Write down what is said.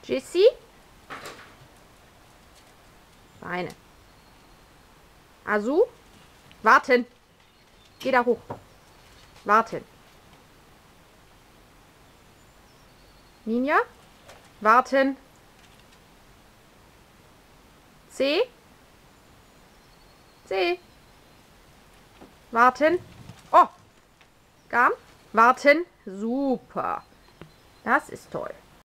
Jessie? Beine. Asu? Warten. Geh da hoch. Warten. Ninja? Warten. C? C? Warten. Oh! Gam? Warten. Super. Das ist toll.